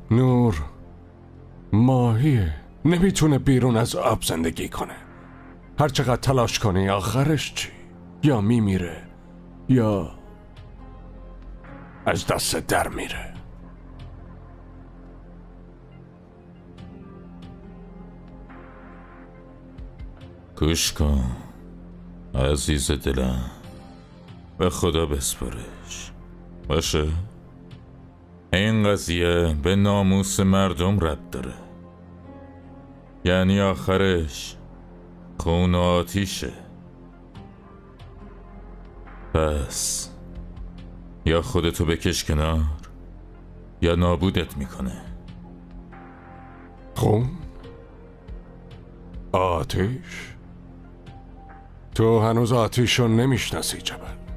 نور ماهیه، نمیتونه بیرون از آب زندگی کنه. هر چقدر تلاش کنی آخرش چی؟ یا میمیره یا از دست در میره. گوش کن عزیز دلم، به خدا بسپرش باشه. این قضیه به ناموس مردم ربط داره، یعنی آخرش خون و آتیشه. پس یا خودتو بکش کنار یا نابودت میکنه. خون؟ آتیش؟ تو هنوز آتیش رو نمیشناسی جبل.